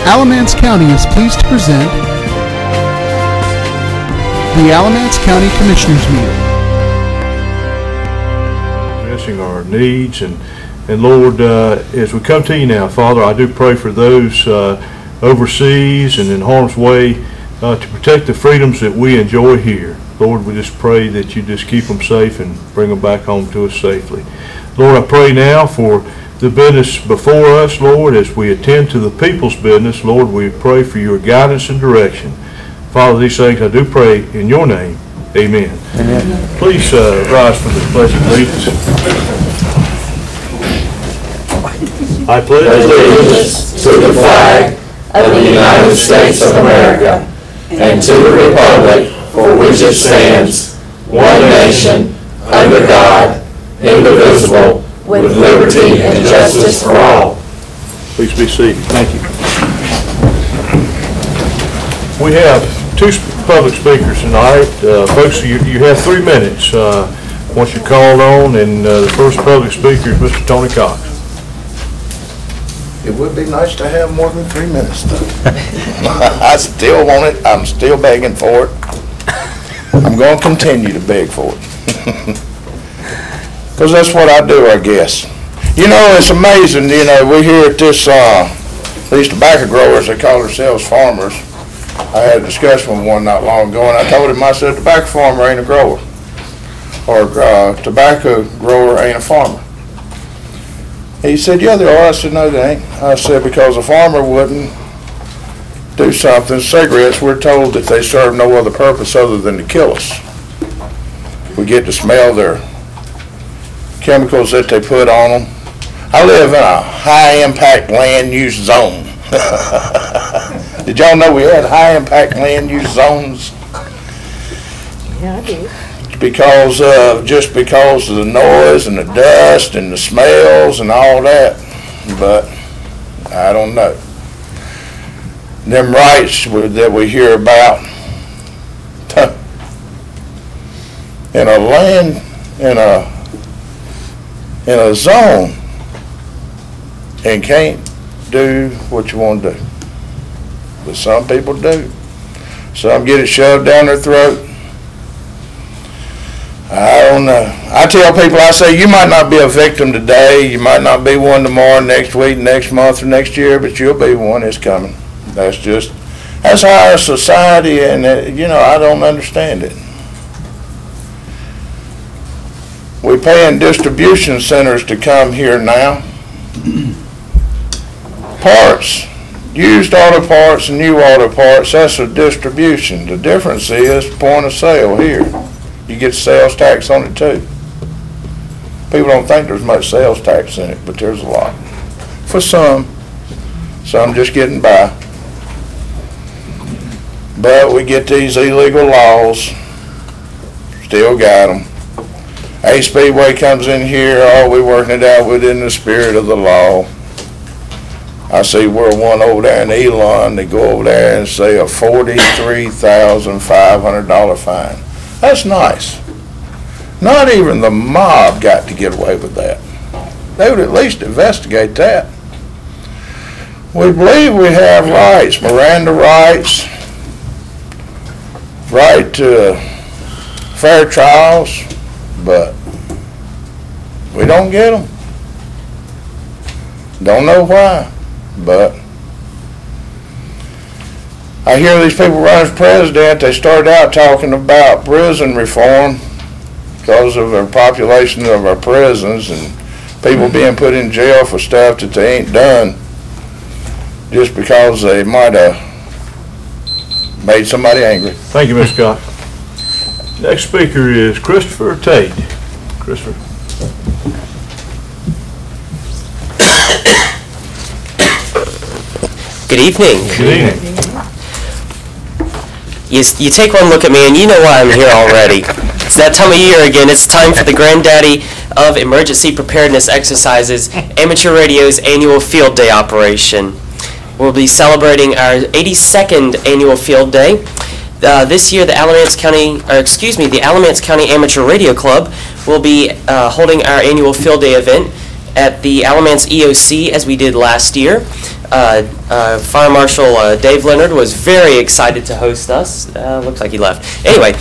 Alamance County is pleased to present the Alamance County Commissioners Meeting. Addressing our needs, and Lord, as we come to you now, Father, I do pray for those overseas and in harm's way to protect the freedoms that we enjoy here. Lord, we just pray that you just keep them safe and bring them back home to us safely. Lord, I pray now for the business before us, Lord, as we attend to the people's business. Lord, we pray for your guidance and direction. Father, these things I do pray in your name. Amen. Amen. Please rise for the pledge of allegiance. I pledge allegiance to the flag of the United States of America and to the republic for which it stands, one nation, under God, indivisible, with liberty and justice for all. Please be seated. Thank you. We have two public speakers tonight. Folks, you have 3 minutes once you're called on, and the first public speaker is Mr. Tony Cox. It would be nice to have more than 3 minutes, though. I still want it. I'm still begging for it. I'm going to continue to beg for it. Because that's what I do, I guess. You know, it's amazing, you know, we hear at this, these tobacco growers, they call themselves farmers. I had a discussion with one not long ago, and I told him, I said, tobacco farmer ain't a grower. Or tobacco grower ain't a farmer. He said, yeah, they are. I said, no, they ain't. I said, because a farmer wouldn't do something. Cigarettes, we're told that they serve no other purpose other than to kill us. We get to smell their chemicals that they put on them. I live in a high-impact land use zone. Did y'all know we had high-impact land use zones? Yeah, I do. Just because of the noise and the dust and the smells and all that, but I don't know. Them rights that we hear about in a land, in a zone, and can't do what you want to do. But some people do. Some get it shoved down their throat. I don't know. I tell people, I say, you might not be a victim today, you might not be one tomorrow, next week, next month, or next year, but you'll be one. It's coming. That's our society, and you know, I don't understand it. We're paying distribution centers to come here now. Parts, used auto parts and new auto parts, that's a distribution. The difference is point of sale here. You get sales tax on it too. People don't think there's much sales tax in it, but there's a lot. For some just getting by. But we get these illegal laws, still got them. A Speedway comes in here, we working it out within the spirit of the law. I see we're one over there in Elon, they go over there and say a $43,500 fine. That's nice. Not even the mob got to get away with that. They would at least investigate that. We believe we have rights, Miranda rights, right to fair trials, but we don't get them. Don't know why, but I hear these people run as president. They started out talking about prison reform because of the population of our prisons and people being put in jail for stuff that they ain't done just because they might have made somebody angry. Thank you, Mr. Scott. Next speaker is Christopher Tate. Christopher. Good evening. Good evening. You take one look at me and you know why I'm here already. It's that time of year again. It's time for the granddaddy of emergency preparedness exercises, Amateur Radio's annual field day operation. We'll be celebrating our 82nd annual field day. This year, the Alamance County Amateur Radio Club will be holding our annual field day event at the Alamance EOC as we did last year. Fire Marshal Dave Leonard was very excited to host us. Looks like he left. Anyway,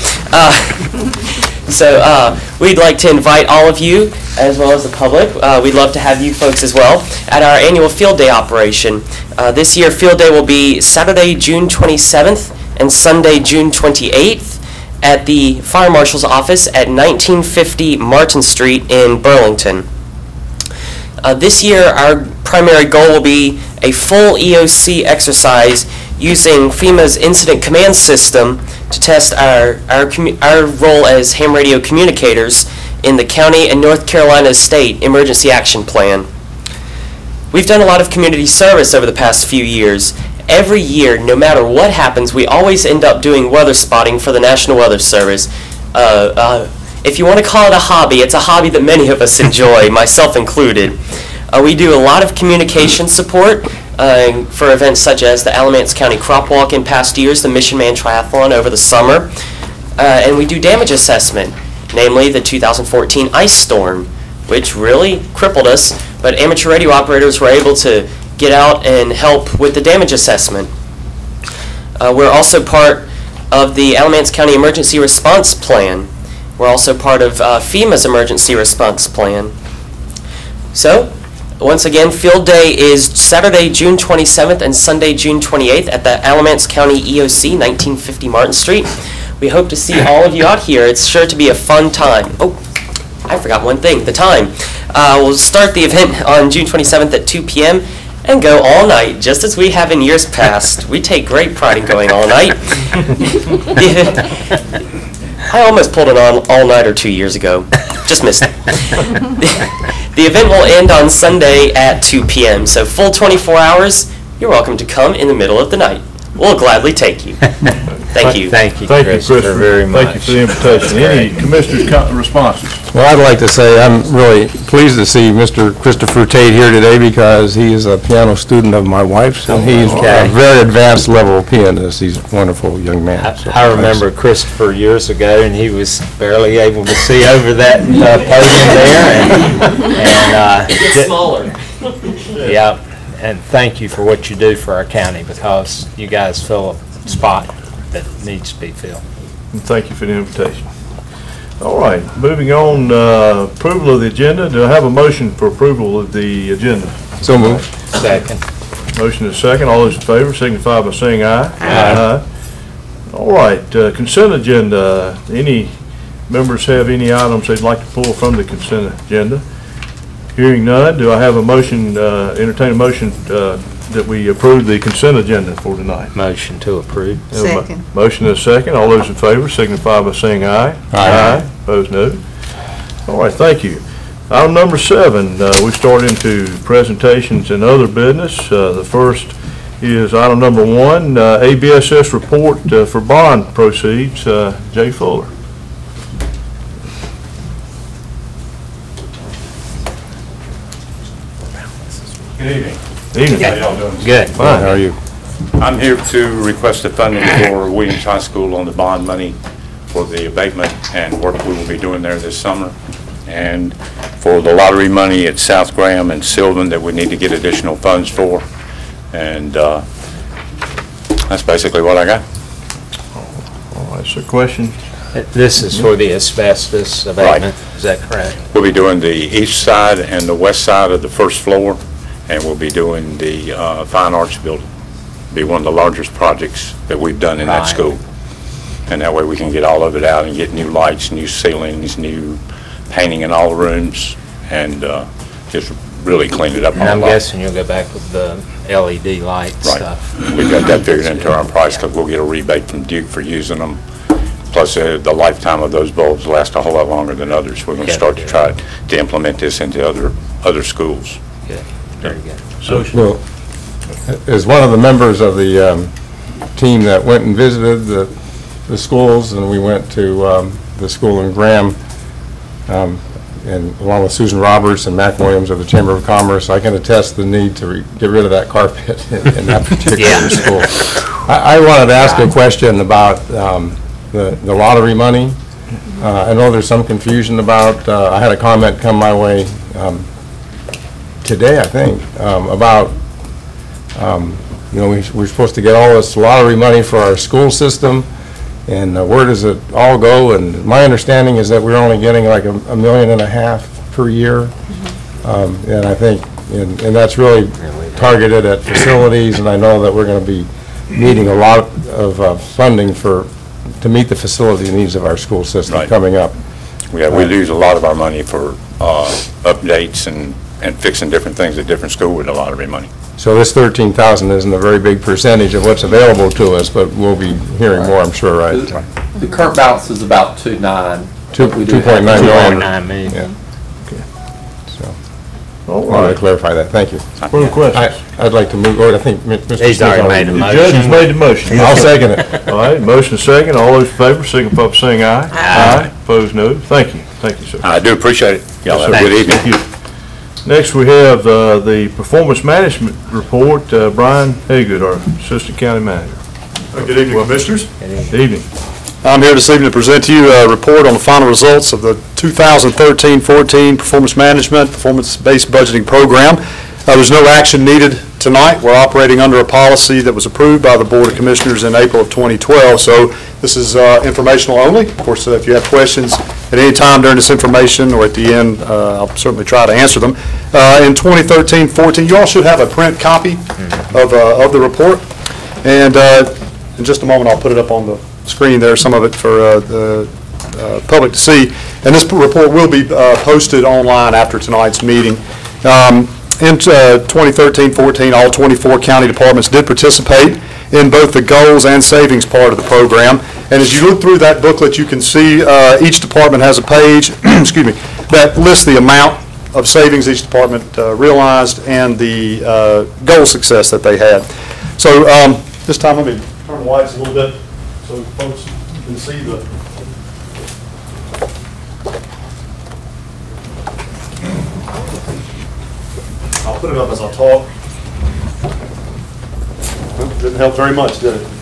so we'd like to invite all of you, as well as the public, we'd love to have you folks as well, at our annual Field Day operation. This year, Field Day will be Saturday, June 27th and Sunday, June 28th at the Fire Marshal's office at 1950 Martin Street in Burlington. This year, our primary goal will be a full EOC exercise using FEMA's Incident Command System to test our role as ham radio communicators in the county and North Carolina State Emergency Action Plan. We've done a lot of community service over the past few years. Every year, no matter what happens, we always end up doing weather spotting for the National Weather Service. If you want to call it a hobby, it's a hobby that many of us enjoy, myself included. We do a lot of communication support for events such as the Alamance County Crop Walk in past years, the Mission Man Triathlon over the summer, and we do damage assessment, namely the 2014 ice storm, which really crippled us, but amateur radio operators were able to get out and help with the damage assessment. We're also part of the Alamance County Emergency Response Plan. We're also part of FEMA's Emergency Response Plan. So, once again, Field Day is Saturday, June 27th and Sunday, June 28th at the Alamance County EOC, 1950 Martin Street. We hope to see all of you out here. It's sure to be a fun time. Oh, I forgot one thing, the time. We'll start the event on June 27th at 2 p.m. and go all night, just as we have in years past. We take great pride in going all night. I almost pulled an all-nighter 2 years ago. Just missed it. The event will end on Sunday at 2 p.m., so full 24 hours. You're welcome to come in the middle of the night. We'll gladly take you. Thank you. Thank you, Thank you, Christopher, very much. Thank you for the invitation. Any commissioners' responses? Well, I'd like to say I'm really pleased to see Mr. Christopher Tate here today because he is a piano student of my wife's, and he's a very advanced level pianist. He's a wonderful young man. So I remember Christopher years ago, and he was barely able to see over that podium there. It's smaller. Yeah, and thank you for what you do for our county because you guys fill a spot that needs to be filled. And thank you for the invitation. All right, moving on, approval of the agenda. Do I have a motion for approval of the agenda? So moved. Second. Motion is second. All those in favor signify by saying aye. Aye. All right, consent agenda. Any members have any items they'd like to pull from the consent agenda? Hearing none, do I have a motion, entertain a motion that we approve the consent agenda for tonight? Motion to approve. Second. Motion is second. All those in favor signify by saying aye. Aye. Opposed, no. All right, thank you. Item number 7, we start into presentations and other business. The first is item number 1, ABSS report for bond proceeds. Jay Fuller. Good evening. Evening. How y'all doing? Good. Fine. How are you? I'm here to request the funding for Williams High School on the bond money for the abatement and work we will be doing there this summer. And for the lottery money at South Graham and Sylvan that we need to get additional funds for. And that's basically what I got. All right, so question? This is for the asbestos abatement, is that correct? We'll be doing the east side and the west side of the first floor, and we'll be doing the Fine Arts building. Be one of the largest projects that we've done in that Right. school. And that way we can get all of it out and get new lights, new ceilings, new painting in all the rooms, and just really clean it up a And I'm lot. guessing you'll go back with the LED light Right. stuff. We've got that figured into our price because we'll get a rebate from Duke for using them. Plus, the lifetime of those bulbs last a whole lot longer than others. We're going to Yeah. start to try to implement this into other schools. Good, very good. Well, as one of the members of the team that went and visited the schools, and we went to the school in Graham, and along with Susan Roberts and Mac Williams of the Chamber of Commerce, I can attest the need to get rid of that carpet in that particular school. I wanted to ask a question about the lottery money. I know there's some confusion about, I had a comment come my way today, I think, about You know, we're supposed to get all this lottery money for our school system, and where does it all go? And my understanding is that we're only getting like $1.5 million per year. And I think, and that's really targeted at facilities, and I know that we're going to be needing a lot of funding to meet the facility needs of our school system Right. coming up. We lose a lot of our money for updates and fixing different things at different schools with the lottery money. So this 13,000 isn't a very big percentage of what's available to us, but we'll be hearing more, I'm sure, right? The current balance is about 2.9. 2.9 million. 2.9 million. Yeah. So, All I wanted right. to clarify that, thank you. Further questions? I'd like to move, or I think Mr. He's Smith already made a The motion. judge has made the motion. I'll second it. All right, motion is second. All those in favor, signify by saying aye. Aye. Opposed, no. Thank you. Thank you, sir. I do appreciate it. Y'all have a good evening. Thank you. Next, we have the performance management report. Brian Haygood, our Assistant County Manager. Good evening, Commissioners. Good evening. I'm here this evening to present to you a report on the final results of the 2013-14 Performance Management, Performance-Based Budgeting Program. There's no action needed tonight. We're operating under a policy that was approved by the Board of Commissioners in April of 2012, so this is informational only. Of course, if you have questions at any time during this information or at the end, I'll certainly try to answer them. In 2013-14, you all should have a print copy of the report, and in just a moment I'll put it up on the screen there, some of it for the public to see. And this report will be posted online after tonight's meeting. In 2013-14, all 24 county departments did participate in both the goals and savings part of the program. And as you look through that booklet, you can see each department has a page, excuse me, that lists the amount of savings each department realized and the goal success that they had. So this time, let me turn the lights a little bit so folks can see the. I'll put it up as I talk. Well, didn't help very much, did it?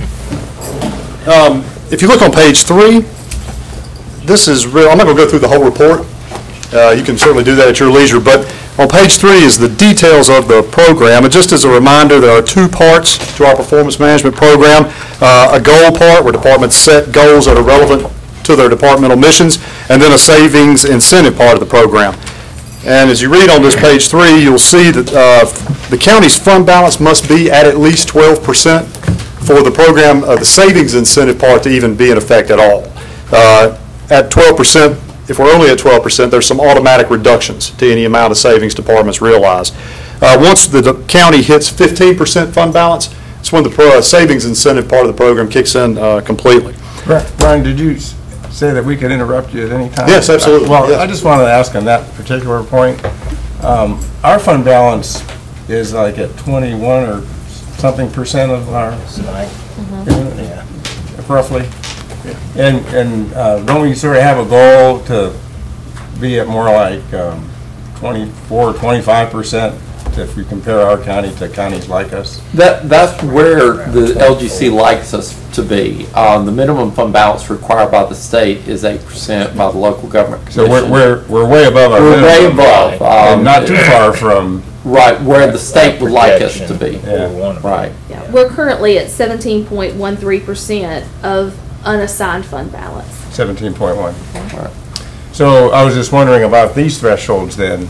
If you look on page 3, this is real. I'm not going to go through the whole report. You can certainly do that at your leisure, but on page 3 is the details of the program. And just as a reminder, there are 2 parts to our performance management program. A goal part where departments set goals that are relevant to their departmental missions, and then a savings incentive part of the program. And as you read on this page 3, you'll see that the county's fund balance must be at least 12% for the program, the savings incentive part to even be in effect at all. At 12%, if we're only at 12%, there's some automatic reductions to any amount of savings departments realize. Once the county hits 15% fund balance, it's when the savings incentive part of the program kicks in completely. Brian, did you say that we could interrupt you at any time? Yes, absolutely. Well, Yes. I just wanted to ask on that particular point. Our fund balance is like at 21 or something percent of our, yeah, roughly. And don't we sort of have a goal to be at more like 24, 25% if we compare our county to counties like us? That's where the LGC likes us to be. The minimum fund balance required by the state is 8% by the local government So commission. we're way above our We're way minimum. above. And not too far from, Right, where the state would like us to be. yeah. Right. Yeah, we're currently at 17.13% of unassigned fund balance. 17.1. So I was just wondering about these thresholds then.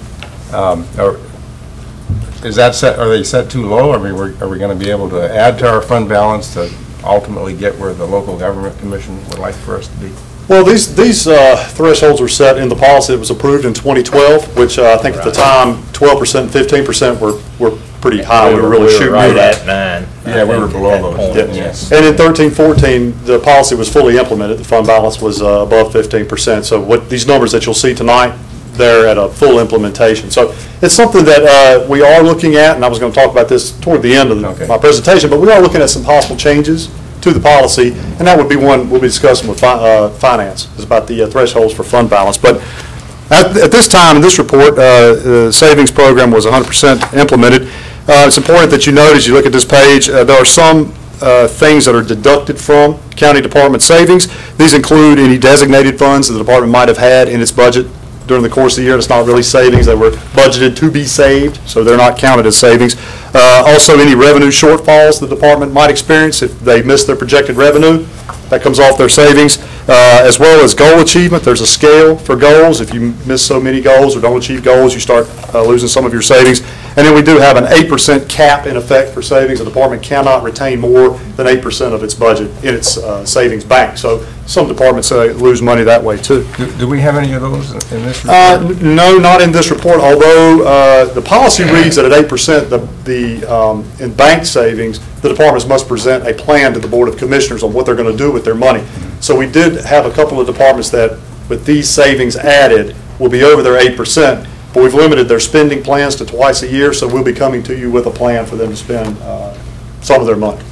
Is that set, are they set too low? I mean, are we going to be able to add to our fund balance to ultimately get where the local government commission would like for us to be? Well, these thresholds were set in the policy that was approved in 2012, which I think at the time, 12% and 15% were pretty high. We were really shooting right for that. at 9. Yeah, we were below those. Yeah. Yes. And in 13-14, the policy was fully implemented. The fund balance was above 15%. So what these numbers that you'll see tonight, they're at a full implementation. So it's something that we are looking at, and I was going to talk about this toward the end of my presentation, but we are looking at some possible changes to the policy, and that would be one we'll be discussing with finance, is about the thresholds for fund balance. But at this time, in this report, the savings program was 100% implemented. It's important that you note as you look at this page, there are some things that are deducted from county department savings. These include any designated funds that the department might have had in its budget during the course of the year. It's not really savings. They were budgeted to be saved, so they're not counted as savings. Also, any revenue shortfalls the department might experience if they miss their projected revenue, that comes off their savings, as well as goal achievement. There's a scale for goals. If you miss so many goals or don't achieve goals, you start losing some of your savings. And then we do have an 8% cap in effect for savings. The department cannot retain more than 8% of its budget in its savings bank. So some departments lose money that way too. Do we have any of those in this report? No, not in this report, although the policy reads that at 8%, in bank savings, the departments must present a plan to the Board of Commissioners on what they're going to do with their money. So we did have a couple of departments that, with these savings added, will be over their 8%, but we've limited their spending plans to twice a year, so we'll be coming to you with a plan for them to spend some of their money.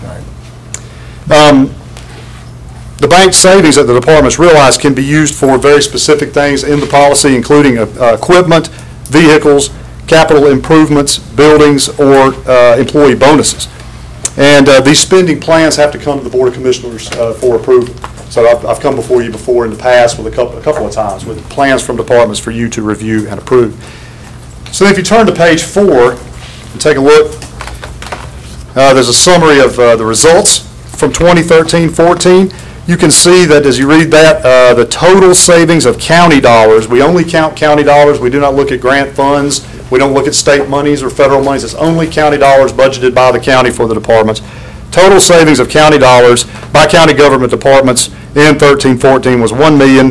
The bank savings that the departments realize can be used for very specific things in the policy, including equipment, vehicles, capital improvements, buildings, or employee bonuses. And these spending plans have to come to the Board of Commissioners for approval. So I've come before you before in the past with a couple of times with plans from departments for you to review and approve. So if you turn to page 4 and take a look, there's a summary of the results from 2013-14. You can see that as you read that, the total savings of county dollars, we only count county dollars. We do not look at grant funds. We don't look at state monies or federal monies. It's only county dollars budgeted by the county for the departments. Total savings of county dollars by county government departments in 13-14 was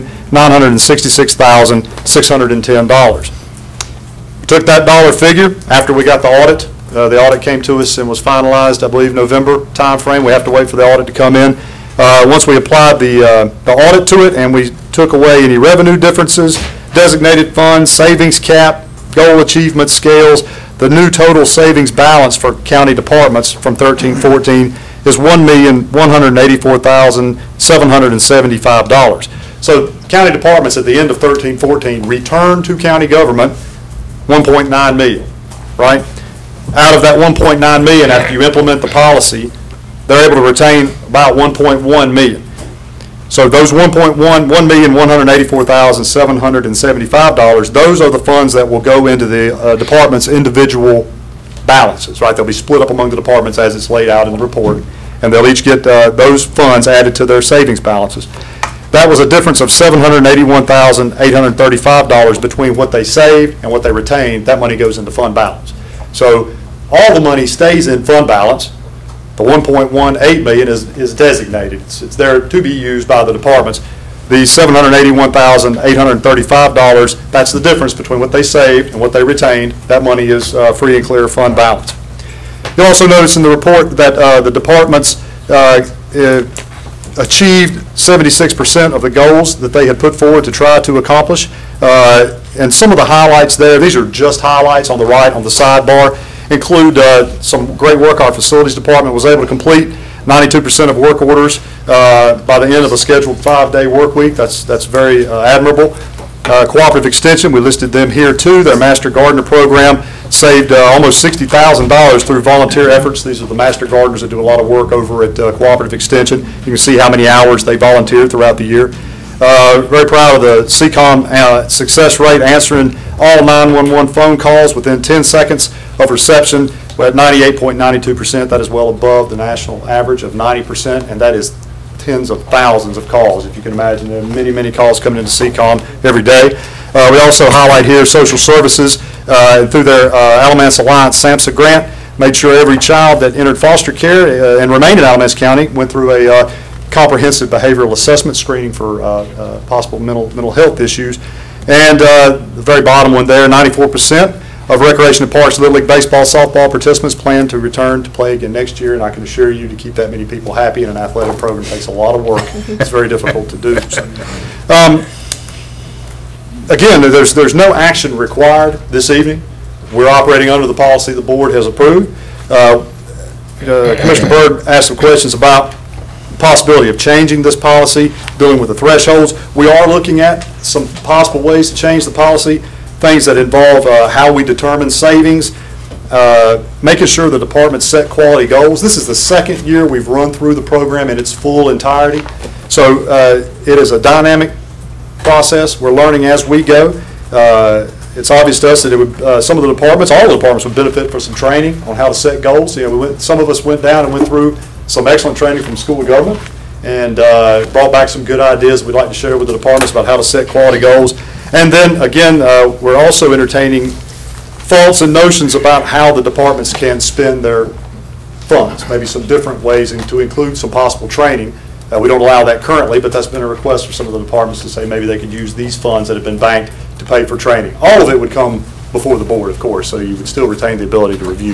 $1,966,610. We took that dollar figure after we got the audit. The audit came to us and was finalized, I believe, November timeframe. We have to wait for the audit to come in. Once we applied the audit to it and we took away any revenue differences, designated funds, savings cap, goal achievement scales, the new total savings balance for county departments from 13-14 is $1,184,775. So county departments at the end of 13-14 return to county government $1.9 million, right? Out of that $1.9 million, after you implement the policy, they're able to retain about $1.1 million. So those $1,184,775, those are the funds that will go into the department's individual balances, right? They'll be split up among the departments as it's laid out in the report, and they'll each get those funds added to their savings balances. That was a difference of $781,835 between what they saved and what they retained. That money goes into fund balance. So all the money stays in fund balance. The $1.18 million is designated. It's there to be used by the departments. The $781,835, that's the difference between what they saved and what they retained. That money is free and clear fund balance. You'll also notice in the report that the departments achieved 76% of the goals that they had put forward to try to accomplish. And some of the highlights there, these are just highlights on the right on the sidebar, include some great work our facilities department was able to complete. 92% of work orders by the end of a scheduled 5-day work week. That's very admirable. Cooperative Extension, we listed them here too. Their Master Gardener program saved almost $60,000 through volunteer efforts. These are the Master Gardeners that do a lot of work over at Cooperative Extension. You can see how many hours they volunteered throughout the year. Very proud of the CCOM success rate, answering all 911 phone calls within 10 seconds of reception. We're at 98.92%. That is well above the national average of 90%, and that is tens of thousands of calls. If you can imagine, there are many, many calls coming into CCOM every day. We also highlight here social services through their Alamance Alliance SAMHSA grant. Made sure every child that entered foster care and remained in Alamance County went through a comprehensive behavioral assessment screening for possible mental health issues. And the very bottom one there, 94% of Recreation and Parks Little League baseball, softball participants plan to return to play again next year, and I can assure you to keep that many people happy in an athletic program takes a lot of work. It's very difficult to do. So, again, there's no action required this evening. We're operating under the policy the board has approved. Commissioner Byrd asked some questions about the possibility of changing this policy, dealing with the thresholds. We are looking at some possible ways to change the policy. Things that involve how we determine savings, making sure the department set quality goals. This is the second year we've run through the program in its full entirety. So it is a dynamic process. We're learning as we go. it's obvious to us that it would, some of the departments, all the departments would benefit from some training on how to set goals. You know, some of us went down and went through some excellent training from School of Government and brought back some good ideas we'd like to share with the departments about how to set quality goals. And then, again, we're also entertaining thoughts and notions about how the departments can spend their funds, maybe some different ways, and to include some possible training. We don't allow that currently, but that's been a request for some of the departments to say maybe they could use these funds that have been banked to pay for training. All of it would come before the board, of course, so you would still retain the ability to review.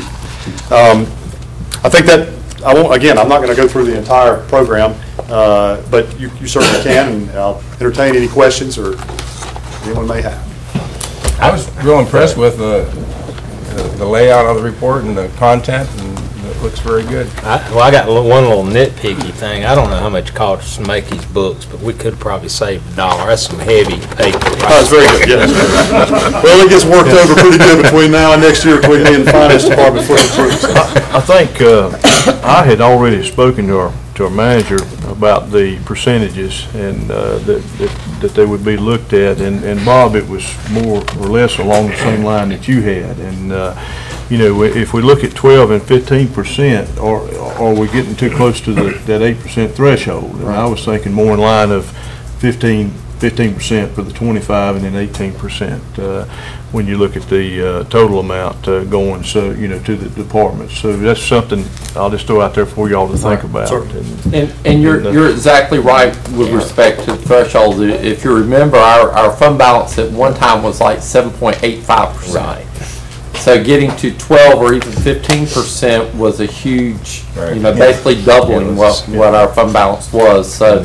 I think that, again, I'm not going to go through the entire program, but you certainly can, and I'll entertain any questions or anyone may have. I was real impressed with the layout of the report and the content, and it looks very good. I got one little nitpicky thing. I don't know how much it costs to make these books, but we could probably save $1. That's some heavy paper. Oh, it's very good, yes. Well, it gets worked over pretty good between now and next year between me and the finance department for improvements. I think I had already spoken to our manager about the percentages and that they would be looked at, and Bob, it was more or less along the same line that you had. And you know, if we look at 12 and 15%, are we getting too close to that 8% threshold? And I was thinking more in line of 15% for the 25 and then 18% when you look at the total amount going, so, you know, to the departments. So that's something I'll just throw out there for y'all to think about. And you're exactly right with respect to thresholds. If you remember, our fund balance at one time was like 7.85%. Right. So getting to 12 or even 15% was a huge, you know, basically doubling what our fund balance was. So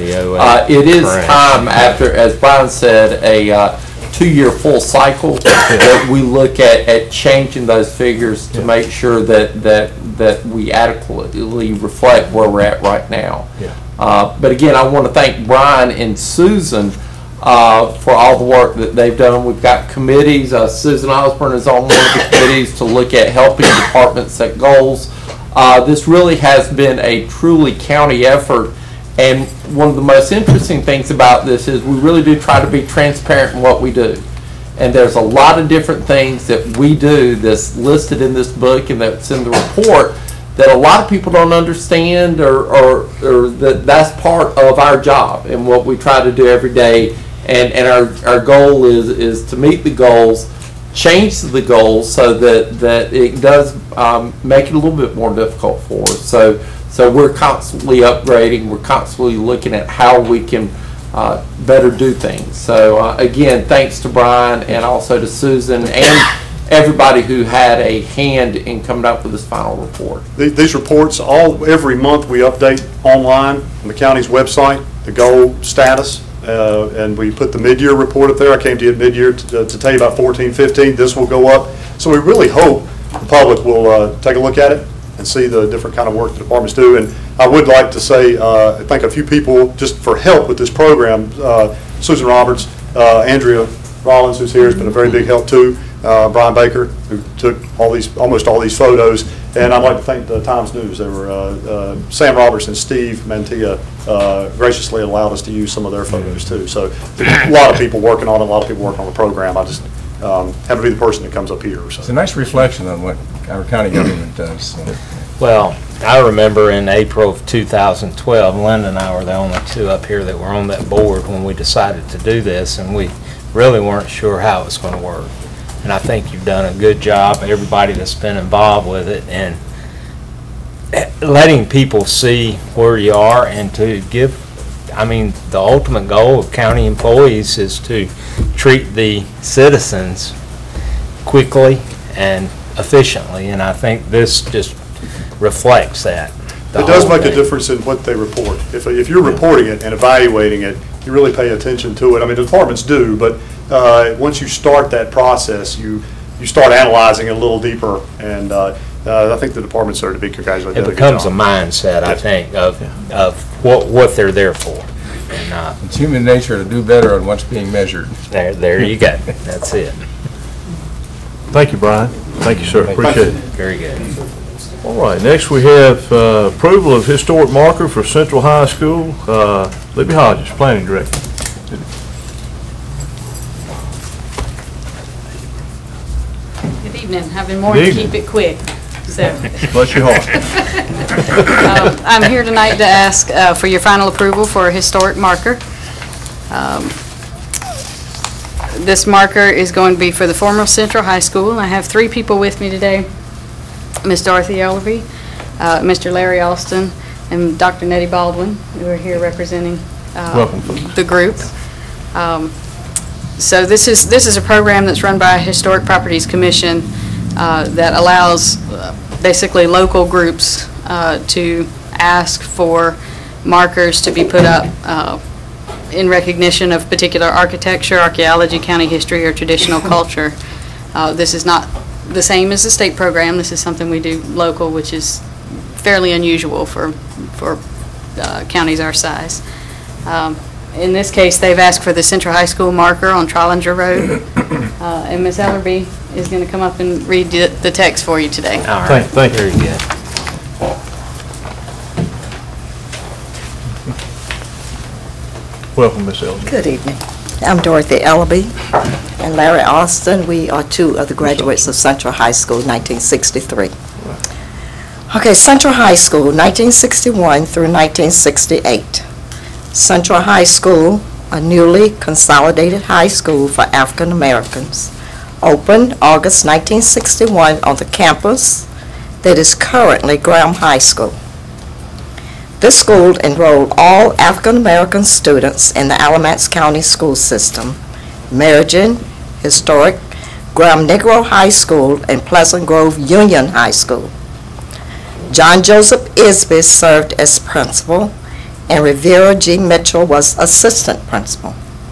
it is time after, as Brian said, a 2-year full cycle that we look at changing those figures to make sure that we adequately reflect where we're at right now. But again, I want to thank Brian and Susan for all the work that they've done. We've got committees. Susan Osborne is on one of the committees to look at helping departments set goals. This really has been a truly county effort, and one of the most interesting things about this is we really do try to be transparent in what we do. And there's a lot of different things that we do that's listed in this book and that's in the report that a lot of people don't understand, or that's part of our job and what we try to do every day. And our goal is to meet the goals, change the goals so that it does make it a little bit more difficult for us. So we're constantly upgrading. We're constantly looking at how we can better do things. So again, thanks to Brian and also to Susan and everybody who had a hand in coming up with this final report. These reports, every month we update online on the county's website the goal status, and we put the mid-year report up there. I came to you at mid-year to tell you about 14-15. This will go up. So we really hope the public will take a look at it and see the different kind of work the departments do. And I would like to say, thank a few people just for help with this program. Susan Roberts, Andrea Rollins, who's here, has been a very big help too. Brian Baker, who took almost all these photos, and I'd like to thank the Times News. They were Sam Roberts and Steve Mantilla graciously allowed us to use some of their photos too. So a lot of people working on it, a lot of people working on the program. I just have to be the person that comes up here. So. It's a nice reflection on what our county government does. So. Well, I remember in April of 2012, Linda and I were the only two up here that were on that board when we decided to do this, and we really weren't sure how it was going to work. And I think you've done a good job, everybody that's been involved with it, and letting people see where you are and to give, I mean, the ultimate goal of county employees is to treat the citizens quickly and efficiently, and I think this just reflects that. It does make a difference in what they report. If you're reporting it and evaluating it, you really pay attention to it. I mean, the departments do, but once you start that process, you start analyzing it a little deeper, and I think the departments are to be congratulated. It becomes a mindset, I think, of what they're there for. And it's human nature to do better on what's being measured. There you go. That's it. Thank you, Brian. Thank you, sir. Appreciate it. Very good. All right, next we have approval of historic marker for Central High School. Libby Hodges, Planning Director. evening. I've been warned to keep it quick. So, Bless your heart. I'm here tonight to ask for your final approval for a historic marker. This marker is going to be for the former Central High School. I have 3 people with me today. Ms. Dorothy Ellerby, Mr. Larry Alston, and Dr. Nettie Baldwin, who are here representing the group. So this is a program that's run by a Historic Properties Commission that allows basically local groups to ask for markers to be put up in recognition of particular architecture, archaeology, county history, or traditional culture. This is not the same as the state program. This is something we do local, which is fairly unusual for counties our size. In this case, they've asked for the Central High School marker on Trollinger Road, and Ms. Ellerby is going to come up and read the text for you today. All right. Thank you. Very good. Welcome, Ms. Ellerby. Good evening. I'm Dorothy Ellerby and Larry Austin. We are 2 of the graduates of Central High School, 1963. Okay, Central High School, 1961 through 1968. Central High School, a newly consolidated high school for African Americans, opened August 1961 on the campus that is currently Graham High School. This school enrolled all African American students in the Alamance County school system, merging historic Graham Negro High School and Pleasant Grove Union High School. John Joseph Isby served as principal, and Rivera G. Mitchell was assistant principal.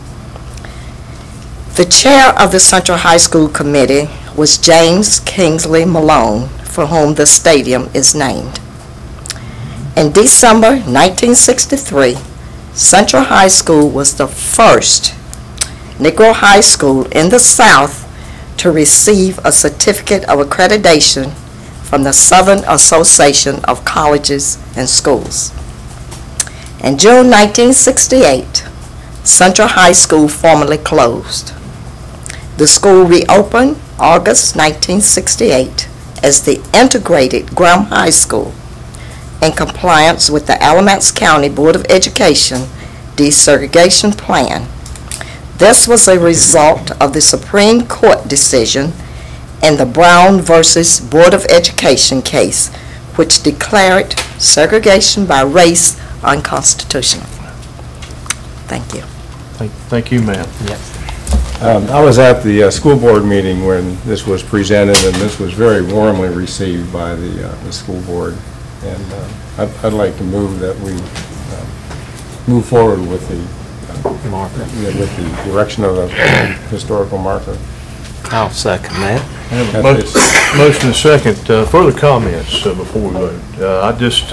The chair of the Central High School Committee was James Kingsley Malone, for whom the stadium is named. In December 1963, Central High School was the first Negro high school in the South to receive a certificate of accreditation from the Southern Association of Colleges and Schools. In June 1968, Central High School formally closed. The school reopened August 1968 as the integrated Graham High School in compliance with the Alamance County Board of Education desegregation plan. This was a result of the Supreme Court decision in the Brown versus Board of Education case, which declared segregation by race unconstitutional. Thank you. Thank you, ma'am. I was at the school board meeting when this was presented, and this was very warmly received by the school board. And I'd like to move that we move forward with the marker, with the direction of the historical marker. I'll second that. I have a motion and a second. Further comments before we vote? I just,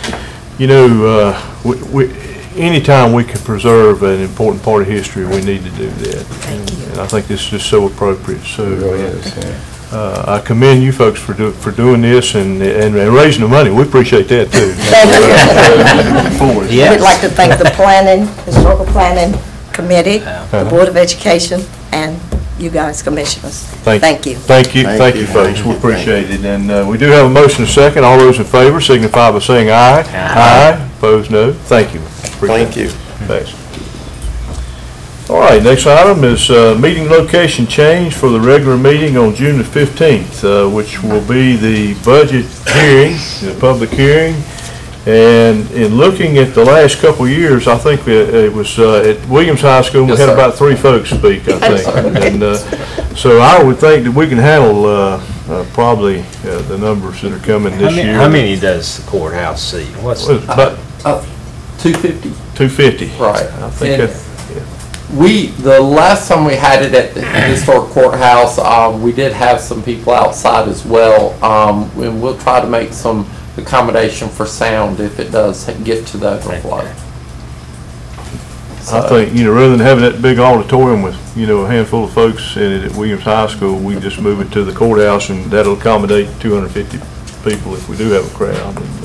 anytime we can preserve an important part of history, we need to do that. And I think this is just so appropriate. So it really is, yeah. I commend you folks for doing this and raising the money. We appreciate that too. Thank you. We'd like to thank the Historical Planning Committee, the Board of Education, and you guys, commissioners. Thank you. Thank you, folks. We appreciate it. And we do have a motion and a second. All those in favor signify by saying aye. Aye. Opposed, no. Thank you. Thank you. Thanks. All right, next item is meeting location change for the regular meeting on June the 15th, which will be the budget hearing, the public hearing. And in looking at the last couple of years, I think it was at Williams High School, we had about 3 folks speak, I think. And so I would think that we can handle probably the numbers that are coming this year. How many does the courthouse seat? What's about 250. 250. Right. I think the last time we had it at the historic courthouse, we did have some people outside as well, and we'll try to make some accommodation for sound if it does get to the overflow. I think, rather than having that big auditorium with, a handful of folks in it at Williams High School, we just move it to the courthouse, and that'll accommodate 250 people if we do have a crowd. And,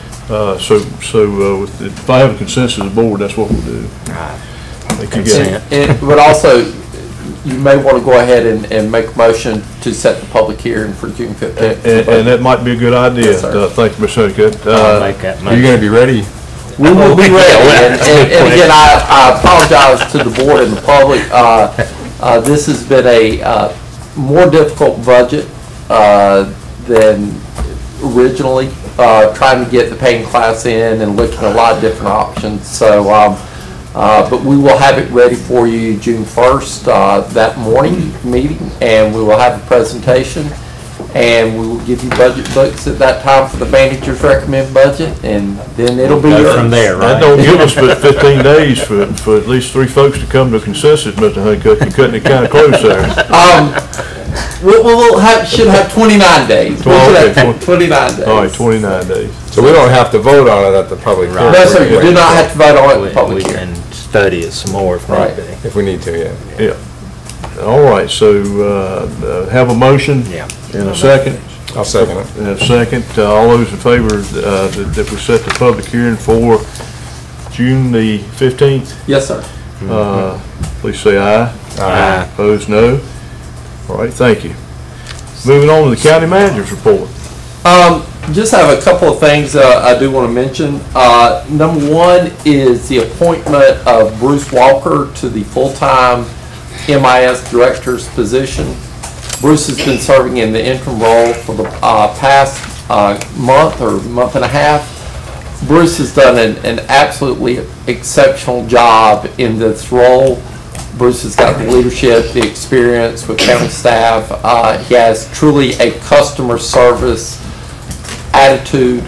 if I have a consensus of the board, that's what we'll do. It would also, you may want to go ahead and make a motion to set the public hearing for June 15th. And that might be a good idea. Yes, sir. Thank you, Mr. Honeycutt. I'll make that Are you going to be ready? We will be ready. And again, I apologize to the board and the public. This has been a more difficult budget than originally, trying to get the paying class in and looking at a lot of different options. So, but we will have it ready for you June 1st, that morning meeting, and we will have a presentation, and we will give you budget books at that time for the manager's recommended budget, and then it'll be yours. From there, right? That don't give us but 15 days for at least 3 folks to come to a consensus, Mr. Honeycutt. You're cutting it kind of close there. Should have 29 days. We should have 29 days. All right, 29 days. So we don't have to vote on it at the public hearing? No, sir, you do not have to vote on it at the public We hearing. can study it some more if Right. need be. If we need to, yeah. Yeah. All right, so have a motion Yeah. and a second. I'll second it. And a second. All those in favor that we set the public hearing for June the 15th, Yes, sir. please say aye. Aye. Opposed, no. All right, thank you. Moving on to the county manager's report. Just have a couple of things I do want to mention. Number one is the appointment of Bruce Walker to the full-time MIS director's position. Bruce has been serving in the interim role for the past month or month and a half. Bruce has done an absolutely exceptional job in this role. Bruce has got the leadership, the experience with county staff. He has truly a customer service attitude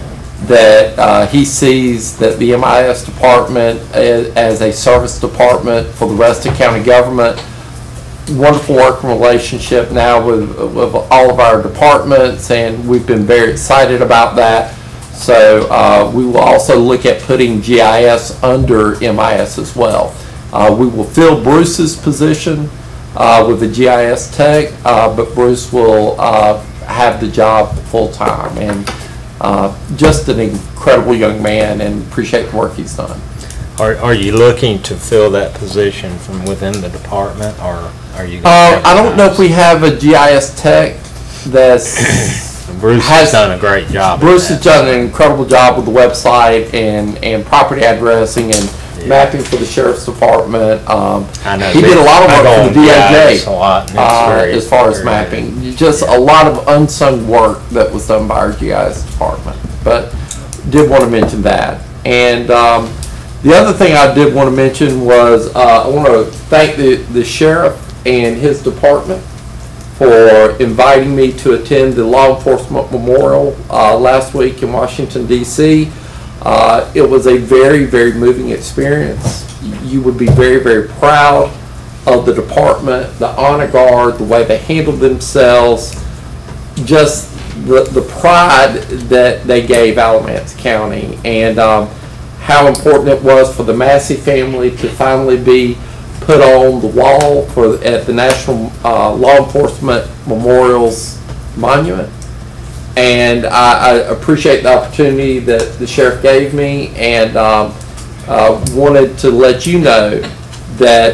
that he sees that the MIS department as a service department for the rest of county government. Wonderful working relationship now with all of our departments, and we've been very excited about that. So we will also look at putting GIS under MIS as well. We will fill Bruce's position with the GIS tech, but Bruce will have the job full-time, and just an incredible young man, and appreciate the work he's done. Are you looking to fill that position from within the department, or are you? I don't know if we have a GIS tech that's Bruce has done a great job. Bruce has done an incredible job with the website and property addressing and mapping for the sheriff's department. I know he did a lot of work for the DOJ a lot, as far as mapping. Just a lot of unsung work that was done by our GIS department. But did want to mention that. And the other thing I did want to mention was I want to thank the sheriff and his department for inviting me to attend the Law Enforcement Memorial last week in Washington, D.C. It was a very, very moving experience. You would be very, very proud of the department, the honor guard, the way they handled themselves, just the pride that they gave Alamance County, and how important it was for the Massey family to finally be put on the wall at the National Law Enforcement Memorial's monument. And I appreciate the opportunity that the sheriff gave me, and wanted to let you know that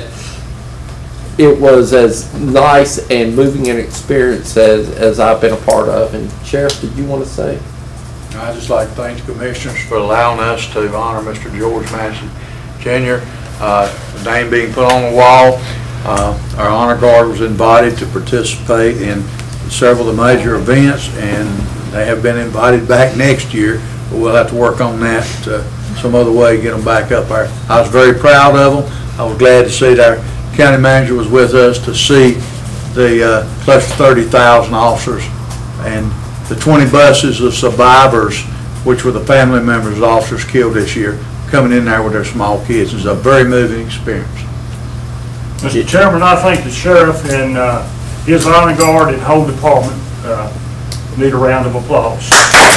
it was as nice and moving an experience as I've been a part of. And Sheriff, did you want to say? I'd just like to thank the commissioners for allowing us to honor Mr. George Massey Jr. The name being put on the wall. Our honor guard was invited to participate in several of the major events, and they have been invited back next year, but we'll have to work on that some other way, get them back up there. I was very proud of them. I was glad to see that our county manager was with us to see the close to 30,000 officers and the 20 buses of survivors, which were the family members of officers killed this year, coming in there with their small kids. It was a very moving experience. Mr. Chairman, I think the sheriff and his honor guard and whole department need a round of applause.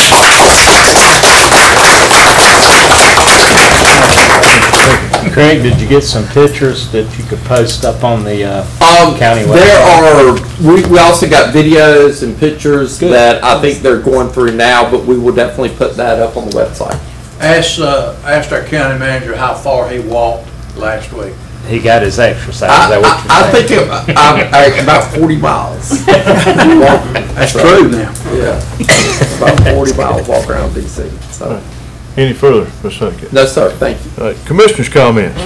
Craig, did you get some pictures that you could post up on the county website? There are, we also got videos and pictures that I think they're going through now, but we will definitely put that up on the website. Asked our county manager how far he walked last week. He got his exercise. Is that what I you're think I'm about 40 miles. That's true now. Yeah, about 40 miles walk around DC. So. Any further for a second? No, sir, thank you. All right, commissioners' comments.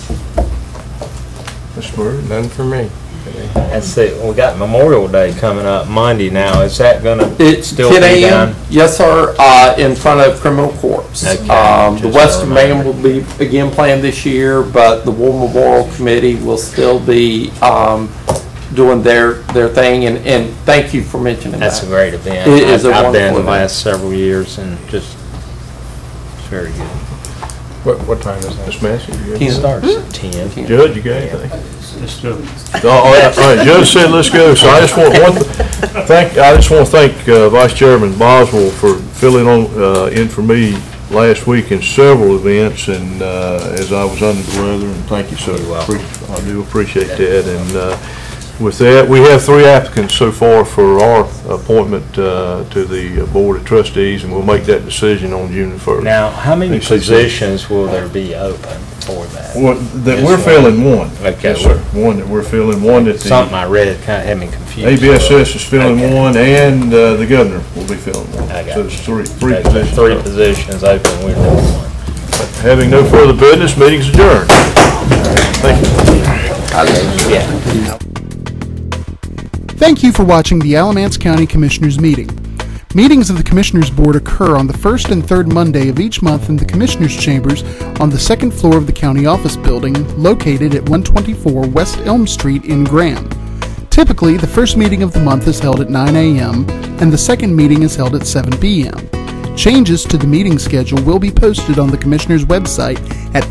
Mr. Bird? None for me. Let's see, we got Memorial Day coming up Monday now. Is that going to still 10 be a.m. done? Yes, sir, in front of Criminal Courts. Okay, the Western Band will be again playing this year, but the War Memorial Committee will still be doing their thing, and thank you for mentioning That's that. a great event. It is a I've been wonderful the last several years, and just, it's very good. What time is that? Ms. Massey? you got It anything? starts at 10. Judge, you got anything? Let's do it. All right, Judge said let's go, so I just want to thank Vice Chairman Boswell for filling in for me last week in several events, and as I was under the weather, and thank you, sir. I do appreciate that, and with that, we have 3 applicants so far for our appointment to the Board of Trustees, and we'll make that decision on June 1st. Now, how many positions will there be open for that? Well, we're filling one. Okay. Yes, sir. One that we're filling, one that the Something I read kind of had me confused. ABSS is filling one, and the governor will be filling one. I got So it. it's three Okay, positions. 3 positions open, we're doing one. Having no further business, meeting's adjourned. Thank you. Yeah. Thank you for watching the Alamance County Commissioners meeting. Meetings of the Commissioners Board occur on the first and third Monday of each month in the Commissioners' Chambers on the second floor of the County Office Building, located at 124 West Elm Street in Graham. Typically, the first meeting of the month is held at 9 a.m. and the second meeting is held at 7 p.m. Changes to the meeting schedule will be posted on the Commissioners' website at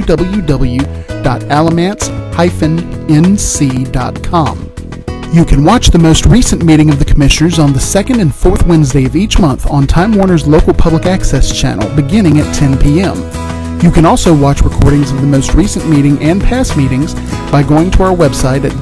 www.alamance-nc.com. You can watch the most recent meeting of the Commissioners on the second and fourth Wednesday of each month on Time Warner's local public access channel, beginning at 10 p.m. You can also watch recordings of the most recent meeting and past meetings by going to our website at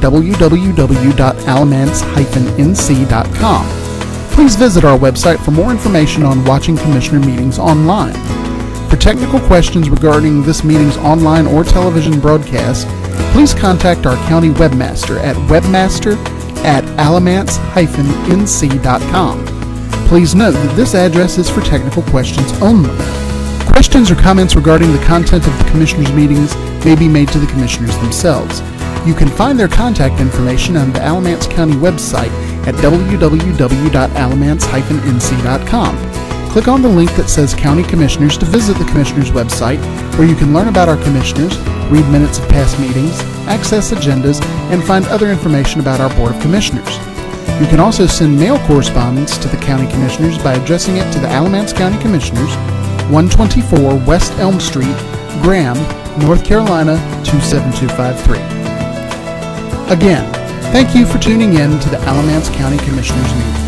www.alamance-nc.com. Please visit our website for more information on watching Commissioner meetings online. For technical questions regarding this meeting's online or television broadcast, please contact our county webmaster at webmaster@alamance-nc.com. Please note that this address is for technical questions only. Questions or comments regarding the content of the Commissioners' meetings may be made to the Commissioners themselves. You can find their contact information on the Alamance County website at www.alamance-nc.com. Click on the link that says County Commissioners to visit the Commissioners' website, where you can learn about our Commissioners, read minutes of past meetings, access agendas, and find other information about our Board of Commissioners. You can also send mail correspondence to the County Commissioners by addressing it to the Alamance County Commissioners, 124 West Elm Street, Graham, North Carolina 27253. Again, thank you for tuning in to the Alamance County Commissioners meeting.